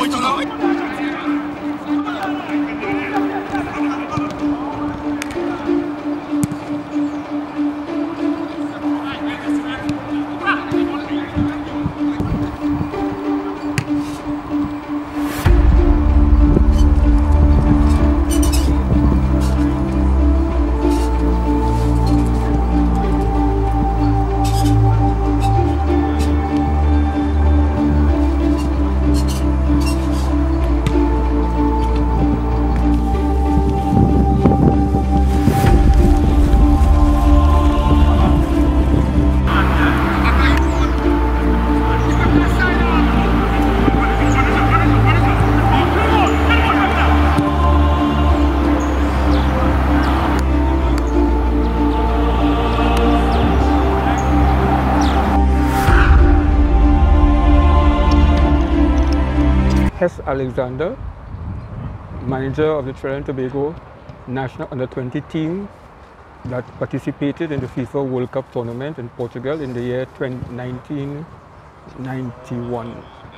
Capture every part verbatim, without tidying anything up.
Hess Alexander, manager of the Trinidad and Tobago national under twenty team that participated in the FIFA World Cup tournament in Portugal in the year nineteen ninety-one.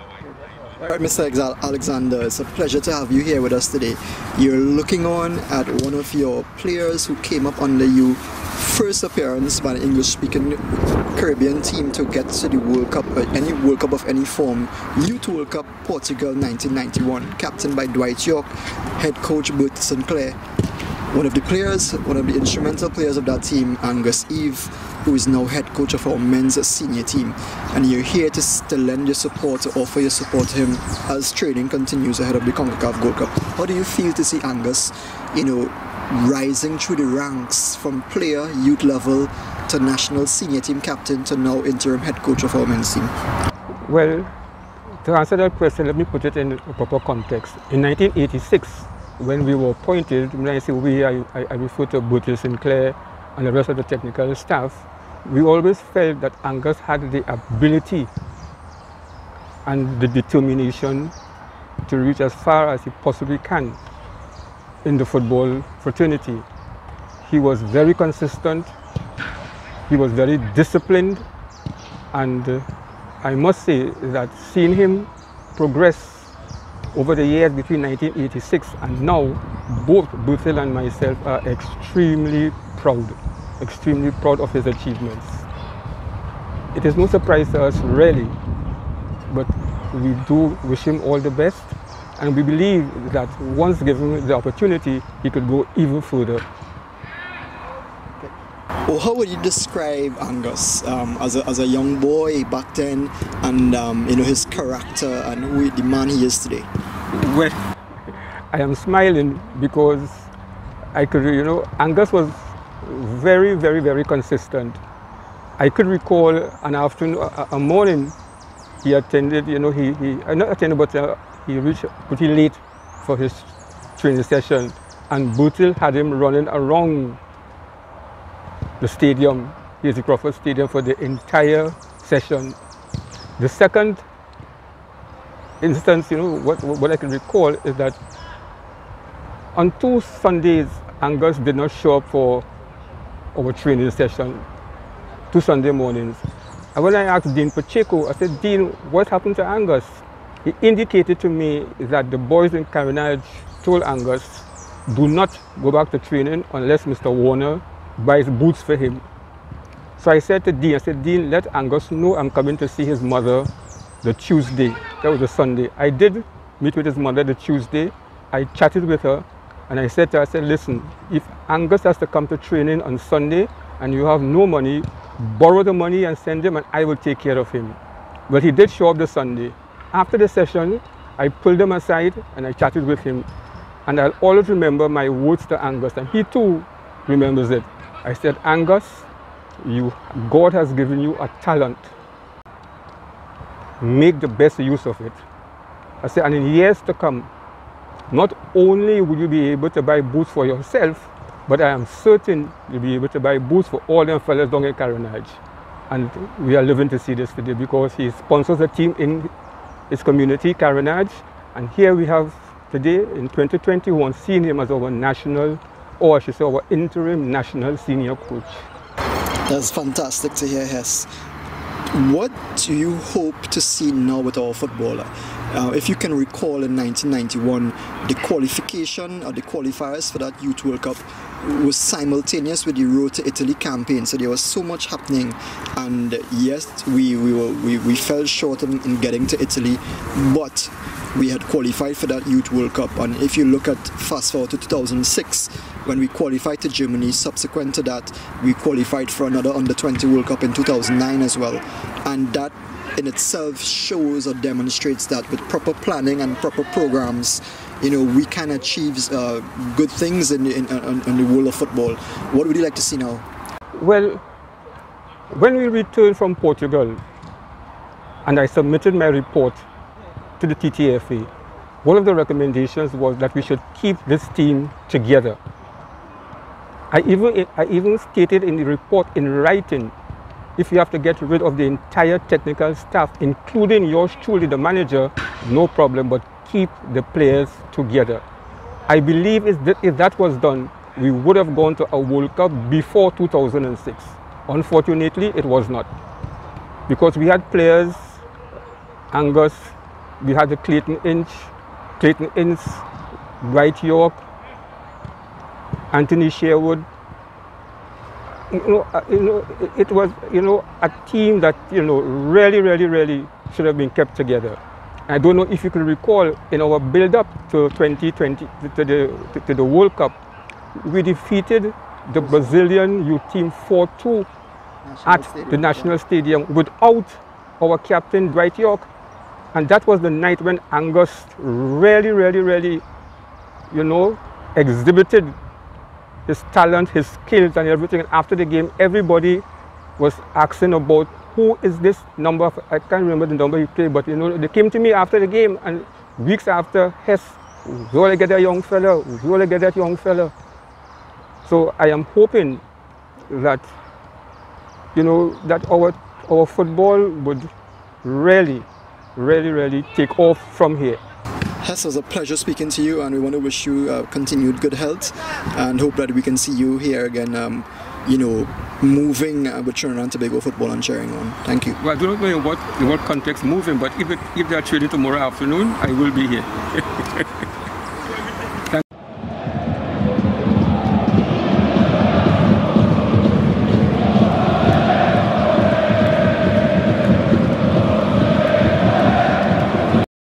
All right, Mister Alexander, it's a pleasure to have you here with us today. You're looking on at one of your players who came up under you, first appearance by an English-speaking Caribbean team to get to the World Cup, uh, any World Cup of any form, U twenty World Cup, Portugal nineteen ninety-one, captained by Dwight York, head coach Bert Sinclair. One of the players, one of the instrumental players of that team, Angus Eve, who is now head coach of our men's senior team. And you're here to, to lend your support, to offer your support to him as training continues ahead of the CONCACAF Gold Cup. How do you feel to see Angus, you know, rising through the ranks from player, youth level, to national senior team captain, to now interim head coach of our men's team? Well, to answer that question, let me put it in a proper context. In nineteen eighty-six, when we were appointed, when I say we, I, I refer to Bert Sinclair and the rest of the technical staff, we always felt that Angus had the ability and the determination to reach as far as he possibly can in the football fraternity. He was very consistent, he was very disciplined, and uh, I must say that seeing him progress over the years between nineteen eighty-six and now, both Bertil and myself are extremely proud, extremely proud of his achievements. It is no surprise to us, really, but we do wish him all the best, and we believe that once given the opportunity, he could go even further. Well, how would you describe Angus um, as, a, as a young boy back then, and um, you know, his character and who the man he is today? Well, I am smiling because I could, you know, Angus was very, very, very consistent. I could recall an afternoon, a, a morning, he attended, you know, he, he not attended, but uh, he reached pretty late for his training session, and Bertil had him running around the stadium, Hazy Crawford Stadium, for the entire session. The second instance, you know, what, what I can recall is that on two Sundays, Angus did not show up for our training session, two Sunday mornings. And when I asked Dean Pacheco, I said, Dean, what happened to Angus? He indicated to me that the boys in Carenage told Angus, do not go back to training unless Mister Warner buys boots for him. So I said to Dean, I said, Dean, let Angus know I'm coming to see his mother the Tuesday. That was the Sunday. I did meet with his mother the Tuesday. I chatted with her, and I said to her, I said, listen, if Angus has to come to training on Sunday and you have no money, borrow the money and send him, and I will take care of him. But he did show up the Sunday. After the session, I pulled him aside and I chatted with him. And I'll always remember my words to Angus, and he too remembers it. I said, Angus, you, God has given you a talent. Make the best use of it. I said, and in years to come, not only will you be able to buy boots for yourself, but I am certain you'll be able to buy boots for all them fellas down in Carenage. And we are living to see this today because he sponsors a team in his community, Carenage. And here we have today, in twenty twenty-one, seen him as our national, or I should say our interim national senior coach. That's fantastic to hear, Hess. what do you hope to see now with our footballer? Uh, if you can recall in nineteen ninety-one, the qualification or the qualifiers for that Youth World Cup was simultaneous with the Road to Italy campaign, so there was so much happening, and yes, we we were we, we fell short in, in getting to Italy, but we had qualified for that Youth World Cup. And if you look at fast forward to two thousand six, when we qualified to Germany, subsequent to that we qualified for another under twenty World Cup in two thousand nine as well, and that in itself shows or demonstrates that with proper planning and proper programs, you know, we can achieve uh, good things in, in, in, in the world of football. What would you like to see now? Well, when we returned from Portugal and I submitted my report to the T T F A, one of the recommendations was that we should keep this team together. I even, I even stated in the report in writing, if you have to get rid of the entire technical staff, including yours truly, the manager, no problem, but keep the players together. I believe if that, if that was done, we would have gone to a World Cup before two thousand six. Unfortunately, it was not. Because we had players, Angus, we had the Clayton Inch, Clayton Ince, Dwight York, Anthony Sherwood. You know, uh, you know, it, it was, you know, a team that, you know, really, really, really should have been kept together. I don't know if you can recall, in our build-up to twenty twenty, to the, to, to the World Cup, we defeated the Brazilian youth team four two at Stadium, the National yeah. Stadium without our captain Dwight York. And that was the night when Angus really, really, really, you know, exhibited his talent, his skills and everything. And after the game, everybody was asking about who is this number, of, I can't remember the number he played, but you know, they came to me after the game and weeks after, Hess, we want to get that young fella, we want to get that young fella. So I am hoping that, you know, that our, our football would really, really, really take off from here. Hess, it was a pleasure speaking to you, and we want to wish you uh, continued good health and hope that we can see you here again, um, you know, moving uh, with Trinidad and Tobago football and cheering on. Thank you. Well, I don't know in what, in what context moving, but if, it, if they are trading tomorrow afternoon, I will be here.